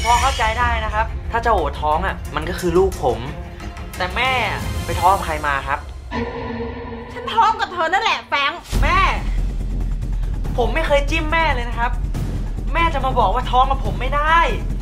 พอเข้าใจได้นะครับถ้าเจ้าโอท้องอ่ะมันก็คือลูกผมแต่แม่ไปท้องกับใครมาครับฉันท้องกับเธอนั่นแหละแฟงแม่ผมไม่เคยจิ้มแม่เลยนะครับแม่จะมาบอกว่าท้องกับผมไม่ได้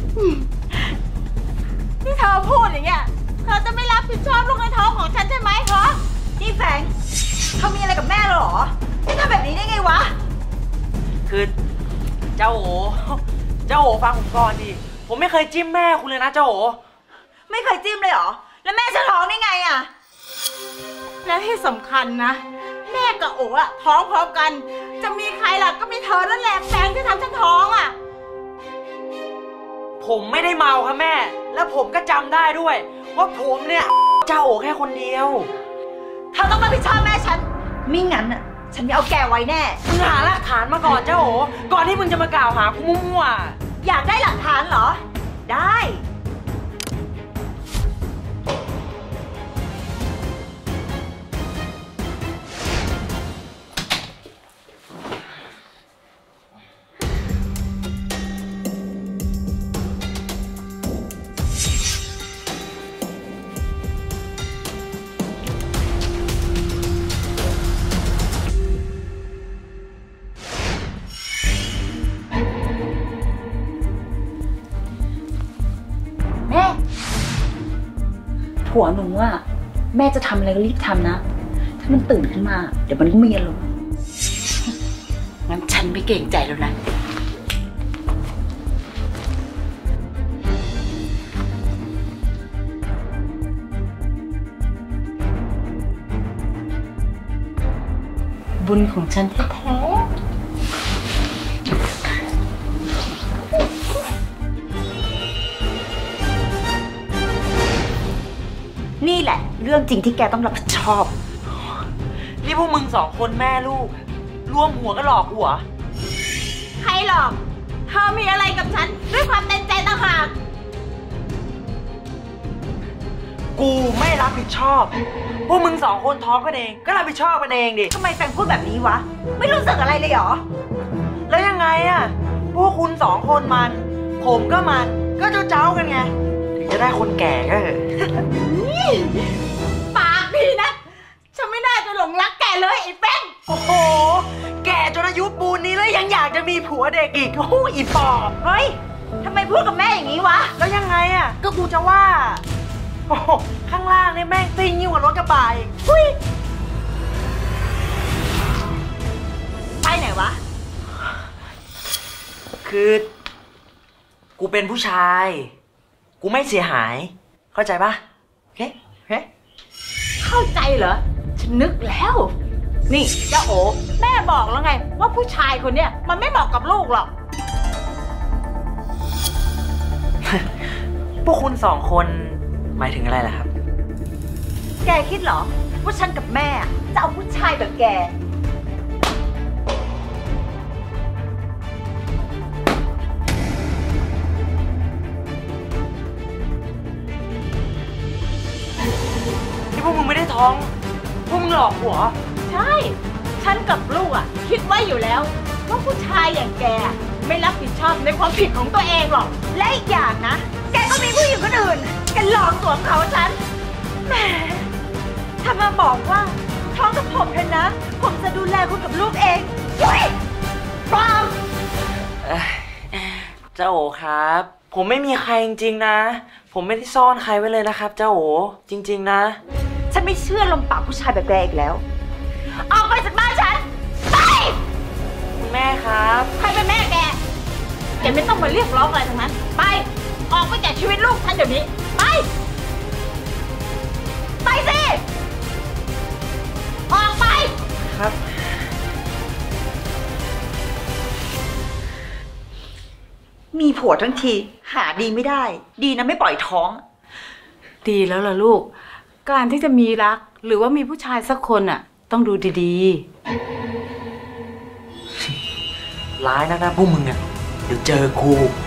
นี่เธอพูดอย่างเงี้ยเธอจะไม่รับผิดชอบลูกในท้องของฉันใช่ไหมคะนี่แฟงเขามีอะไรกับแม่หรอไม่ทำแบบนี้ได้ไงวะคือเจ้าโอฟังผมก่อนดิผมไม่เคยจิ้มแม่คุณเลยนะเจ้าโอไม่เคยจิ้มเลยเหรอแล้วแม่ฉันท้องได้ไงอะและที่สำคัญนะแม่กับโอ๋อะท้องพร้อมกันจะมีใครล่ะก็มีเธอนั่นแหละแฟงที่ทำฉันท้องอะผมไม่ได้เมาครับแม่แล้วผมก็จำได้ด้วยว่าผมเนี่ยเจ้าโอแค่คนเดียวเธอต้องรับผิดชอบแม่ฉันมิงั้นอะฉันจะเอาแกไว้แน่มึงหาหลักฐานมาก่อนเจ้าโอก่อนที่มึงจะมากล่าวหากูมั่วๆอยากได้หลักฐานเหรอได้ผัวหนูอะแม่จะทำอะไรก็รีบทำนะถ้ามันตื่นขึ้นมาเดี๋ยวมันก็มีอารมณ์งั้นฉันไม่เกรงใจแล้วนะบุญของฉันแท้นี่แหละเรื่องจริงที่แกต้องรับผิดชอบนี่พวกมึงสองคนแม่ลูกร่วมหัวก็หลอกกูเหรอใครหลอกเธอมีอะไรกับฉันด้วยความเต็มใจต่างหากกูไม่รับผิดชอบพวกมึงสองคนท้องกันเองก็รับผิดชอบกันเองดิทำไมแฟงพูดแบบนี้วะไม่รู้สึกอะไรเลยเหรอแล้วยังไงอะพวกคุณสองคนมันผมก็มันก็เจ้ากันไงถึงจะได้คนแก่ก็ปากดีนะฉันไม่น่าจะหลงรักแกเลยไอ้แฟงโอ้โหแก่จนอายุปูนนี้แล้วยังอยากจะมีผัวเด็กอีกโอ้โหอีปอบเฮ้ยทำไมพูดกับแม่อย่างนี้วะแล้วยังไงอะก็กูจะว่าโอ้โหข้างล่างนี่แม่งซิ่งยิ่งกว่ารถกระบะอีกไปไหนวะคือกูเป็นผู้ชายกูไม่เสียหายเข้าใจปะโอเคเข้าใจเหรอฉันนึกแล้วนี่เจ้าโอแม่บอกแล้วไงว่าผู้ชายคนเนี้ยมันไม่เหมาะกับลูกหรอกพวกคุณสองคนหมายถึงอะไรล่ะครับแกคิดเหรอว่าฉันกับแม่จะเอาผู้ชายแบบแกพวกมึงไม่ได้ท้องพวกมึงหลอกหัวใช่ฉันกับลูกคิดไว้อยู่แล้วว่าผู้ชายอย่างแกไม่รับผิดชอบในความผิดของตัวเองหรอกและอีกอย่างนะแกก็มีผู้หญิงคนอื่นแกหลอกสวมเขาฉันแหมถ้ามาบอกว่าท้องกับผมเถอะนะผมจะดูแลคุณกับลูกเองเฮ้ยปลอมเจ้าโอครับผมไม่มีใครจริงๆนะผมไม่ได้ซ่อนใครไว้เลยนะครับเจ้าโอจริงๆนะฉันไม่เชื่อลมปากผู้ชายแบบแกอีกแล้วออกไปจากบ้านฉันไปคุณแม่ครับใครเป็นแม่แกแกไม่ต้องมาเรียกร้องอะไรทั้งนั้นไปออกไปจากชีวิตลูกฉันเดี๋ยวนี้ไปสิออกไปครับมีผัวทั้งทีหาดีไม่ได้ดีนะไม่ปล่อยท้องดีแล้วล่ะลูกการที่จะมีรักหรือว่ามีผู้ชายสักคนต้องดูดีๆร้ายนะพวกมึงเดี๋ยวเจอกู